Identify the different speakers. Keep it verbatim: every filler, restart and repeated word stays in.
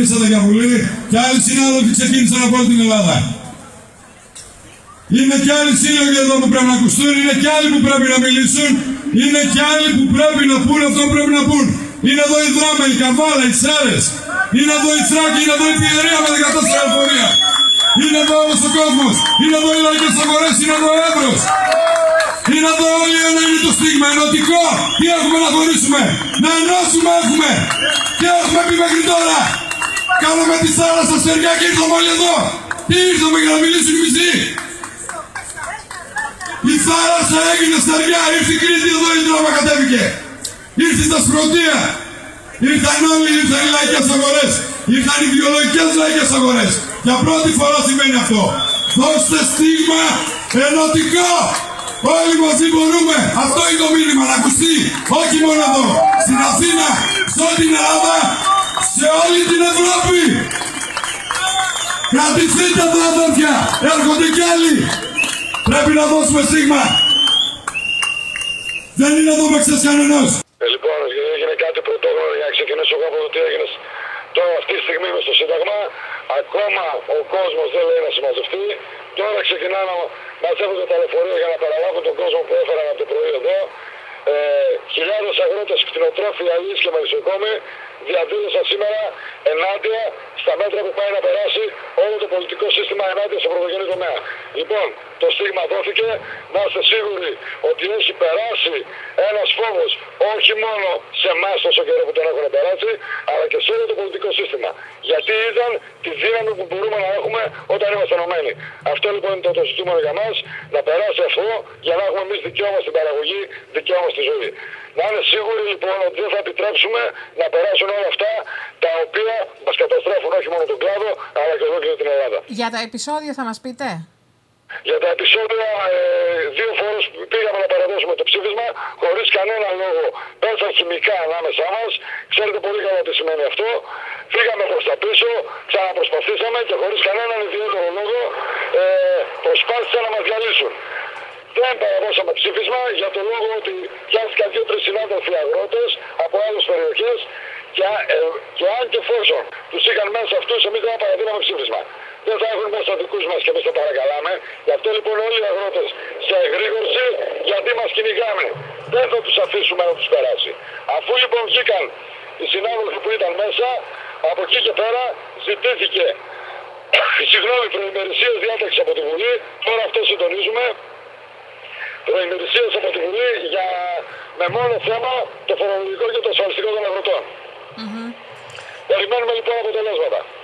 Speaker 1: ψηφίσατε για Βουλή και άλλοι συνάδελφοι ξεκίνησαν από όλη την Ελλάδα. Είναι και άλλοι σύλλογοι εδώ που πρέπει να ακουστούν, είναι και άλλοι που πρέπει να μιλήσουν, είναι και άλλοι που πρέπει να πούν αυτό που πρέπει να πούν. Είναι εδώ η Δράμα, η Καβάλα, οι Σέρες, είναι εδώ η Θράκη, είναι εδώ η Πειραιά με δεκατέσσερα λεωφορεία. Είναι εδώ όλος ο κόσμος, είναι εδώ οι λαϊκές αγορές, είναι εδώ ο Εύρος. Είναι εδώ όλοι ένα είναι το στίγμα, ενωτικό. Τι έχουμε να χωρίσουμε, να ενώσουμε έχουμε. Τι έχουμε πει μέχρι τώρα. Κάναμε τη θάλασσα στεριά και ήρθαμε όλοι εδώ. Τι ήρθαμε για να μιλήσουν οι μισοί. Η θάλασσα έγινε στεριά, ήρθε η Κρήτη εδώ, η Δράμα κατέβηκε. Ήρθε η Δασπρωτεία. Ήρθαν όλοι, ήρθαν οι λαϊκές αγορές. Ήρθαν οι βιολογικές λαϊκές αγορές. Για πρώτη φορά συμβαίνει αυτό. Δώστε στίγμα ενωτικό. Όλοι μαζί μπορούμε. Αυτό είναι το μήνυμα να ακουστεί. Όχι μόνο εδώ. Στην Αθήνα, σε όλη την Ελλάδα, σε όλη την Ευρώπη. Κρατηθείτε εδώ αδέρφια. Έρχονται κι άλλοι. Πρέπει να δώσουμε στίγμα. Δεν είναι εδώ με ξέρεις κανένας.
Speaker 2: Ε, λοιπόν, έγινε κάτι πρωτόγνωρο για να ξεκινήσω εγώ από το τι έγινε τώρα αυτή τη στιγμή με στο Σύνταγμα. Ακόμα ο κόσμος δεν λέει να συμμαζευτεί. Τώρα ξεκινάνε να μαζεύουν τα λεωφορεία για να παραλάβουν τον κόσμο που έφεραν από το πρωί εδώ. Ε, χιλιάδες αγρότες, κτηνοτρόφοι, αλλοίς και μελισσοκόμοι διαδήλωσαν σήμερα ενάντια στα μέτρα που πάει να περάσει όλο το πολιτικό σύστημα ενάντια στο πρωτογενή τομέα. Λοιπόν, το στίγμα δόθηκε, να είστε σίγουροι ότι έχει περάσει ένας φόβος όχι μόνο σε εμάς τόσο καιρό που τον έχουν περάσει, αλλά και σε όλο το πολιτικό σύστημα. Γιατί είδαν τη δύναμη που μπορούμε να έχουμε όταν είμαστε ενωμένοι. Αυτό λοιπόν είναι το, το ζητούμενο για μας, να περάσει αυτό για να έχουμε εμείς δικαίωμα στην παραγωγή, δικαίωμα στη ζωή. Να είναι σίγουροι λοιπόν ότι δεν θα επιτρέψουμε να περάσουν όλα αυτά τα οποία μας καταστρέφουν όχι μόνο τον κλάδο, αλλά και ολόκληρη την Ελλάδα.
Speaker 3: Για τα επεισόδια θα μας πείτε.
Speaker 2: Για τα επεισόδια, ε, δύο φορές πήγαμε να παραδώσουμε το ψήφισμα, χωρίς κανένα λόγο πέσαν χημικά ανάμεσά μας. Ξέρετε πολύ καλά τι σημαίνει αυτό. Φύγαμε προς τα πίσω, ξαναπροσπαθήσαμε και χωρίς κανέναν ιδιαίτερο λόγο ε, προσπάθησαν να μας διαλύσουν. Δεν παραδώσαμε ψήφισμα για το λόγο ότι πιάστηκαν δύο-τρεις συνάδελφοι αγρότες από άλλες περιοχές και, ε, και αν και εφόσον τους είχαν μέσα αυτούς, εμείς δεν παραδίναμε ψήφισμα. Δεν θα έχουν μέσα δικούς μας και εμείς τα παρακαλάμε. Γι' αυτό λοιπόν όλοι οι αγρότες σε εγρήγορση, γιατί μας κυνηγάνε. Δεν θα τους αφήσουμε να τους περάσει. Αφού λοιπόν βγήκαν οι συνάδελφοι που ήταν μέσα, από εκεί και πέρα ζητήθηκε συγγνώμη προημερησίες διάταξη από τη Βουλή. Τώρα αυτό συντονίζουμε. Προημερησίες από τη Βουλή για με μόνο θέμα το φορολογικό και το ασφαλιστικό των αγροτών. Mm-hmm. Περιμένουμε λοιπόν αποτελέσματα.